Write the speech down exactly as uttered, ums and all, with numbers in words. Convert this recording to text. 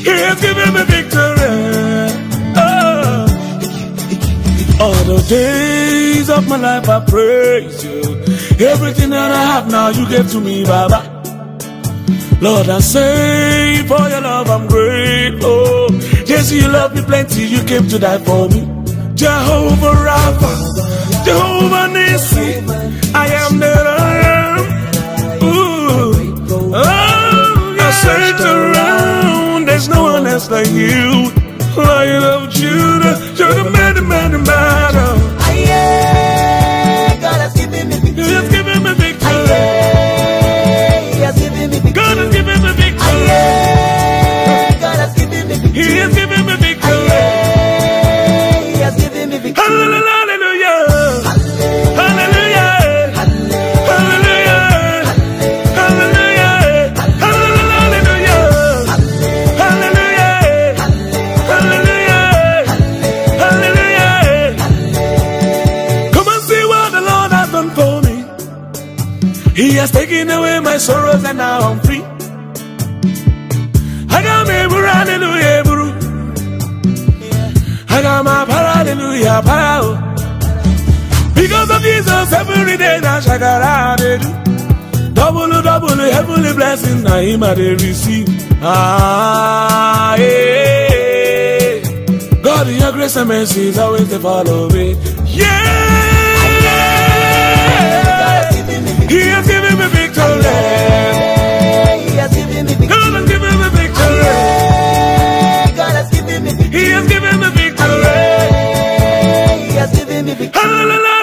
He has given me victory. Oh. All the days of my life I praise you. Everything that I have now you gave to me, Baba. Lord, I say for your love I'm grateful. Yes, you love me plenty, you came to die for me. Jehovah Rapha, Jehovah Nissi, I am that I am. Ooh. Oh, I searched around, there's no one else like you. Lion of Judah, you're the man, the man, the man. God has given me victory. He has given me victory. He has given me victory. God has given me victory. God has given me victory. He has given me victory. He has given me victory. Hallelujah. Hallelujah. Hallelujah. Hallelujah. Hallelujah. Hallelujah. Hallelujah. Come and see what the Lord has done for me. He has taken away my sorrows and now I'm free. I got me, hallelujah, bro. I got my hallelujah, power. Because of Jesus, every day now shakara they do. Double, double, heavenly blessing, now him I they receive. Ah, yeah. God, your grace and mercy is always to follow me. Yeah. He has given me victory. He has given me victory. God has given me victory. God has given me victory. He has given me victory. He has given me victory. Hallelujah.